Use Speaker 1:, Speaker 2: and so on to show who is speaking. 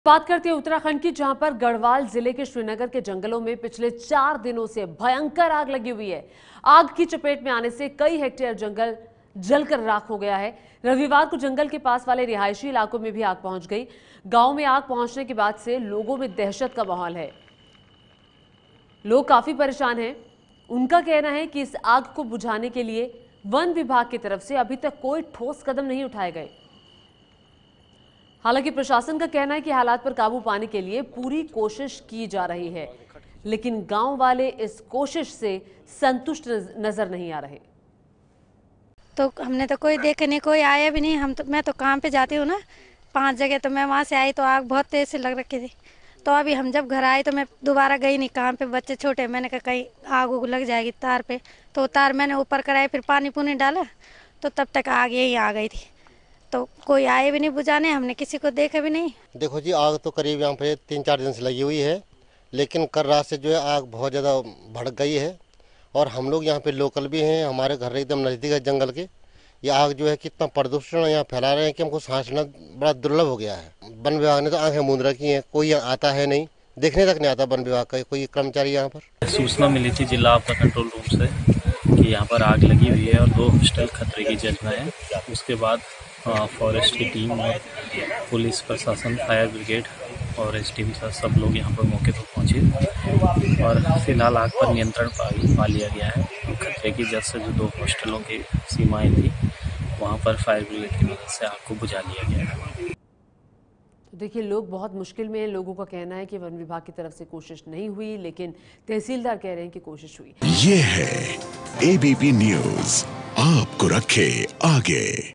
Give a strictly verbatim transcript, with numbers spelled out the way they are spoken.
Speaker 1: बात करते हैं उत्तराखंड की, जहां पर गढ़वाल जिले के श्रीनगर के जंगलों में पिछले चार दिनों से भयंकर आग लगी हुई है। आग की चपेट में आने से कई हेक्टेयर जंगल जलकर राख हो गया है। रविवार को जंगल के पास वाले रिहायशी इलाकों में भी आग पहुंच गई। गांव में आग पहुंचने के बाद से लोगों में दहशत का माहौल है। लोग काफी परेशान हैं। उनका कहना है कि इस आग को बुझाने के लिए वन विभाग की तरफ से अभी तक कोई ठोस कदम नहीं उठाए गए। हालांकि प्रशासन का कहना है कि हालात पर काबू पाने के लिए पूरी कोशिश की जा रही है, लेकिन गांव वाले इस कोशिश से संतुष्ट नजर नहीं आ रहे।
Speaker 2: तो हमने तो कोई देखे नहीं, कोई आया भी नहीं। हम तो मैं तो काम पे जाती हूँ ना, पांच जगह, तो मैं वहाँ से आई तो आग बहुत तेज से लग रखी थी। तो अभी हम जब घर आए तो मैं दोबारा गई नहीं काम पे, बच्चे छोटे, मैंने कहा कहीं आग उग लग जाएगी तार पे। तो तार मैंने ऊपर कराई, फिर पानी पुनी डाला तो तब तक आग यही आ गई थी। तो कोई आए भी नहीं बुझाने, हमने किसी को देखा भी नहीं।
Speaker 3: देखो जी, आग तो करीब यहाँ पे तीन चार दिन से लगी हुई है, लेकिन कल रात से जो है आग बहुत ज़्यादा भड़क गई है। और हम लोग यहाँ पे लोकल भी हैं, हमारे घर एकदम नज़दीक है जंगल के। ये आग जो है कितना प्रदूषण यहाँ फैला रहे हैं कि हमको सांस लेना बड़ा दुर्लभ हो गया है। वन विभाग ने तो आंखें मूंद रखी हैं, कोई आता है नहीं, देखने तक नहीं आता वन विभाग का कोई कर्मचारी यहाँ पर।
Speaker 4: सूचना मिली थी जिला आपदा कंट्रोल रूम से कि यहाँ पर आग लगी हुई है और दो हॉस्टल खतरे की जद में है। उसके बाद फॉरेस्ट की टीम और पुलिस प्रशासन, फायर ब्रिगेड और एस टी सर सब लोग यहाँ पर मौके पर पहुँचे और फिलहाल आग पर नियंत्रण पा, पा लिया गया है। खतरे की जद से जो दो हॉस्टलों की सीमाएं थी, वहाँ पर फायर ब्रिगेड की मदद से आग को बुझा लिया गया है।
Speaker 1: तो देखिए, लोग बहुत मुश्किल में हैं। लोगों का कहना है कि वन विभाग की तरफ से कोशिश नहीं हुई, लेकिन तहसीलदार कह रहे हैं कि कोशिश हुई।
Speaker 5: ये है एबीपी न्यूज़, आपको रखे आगे।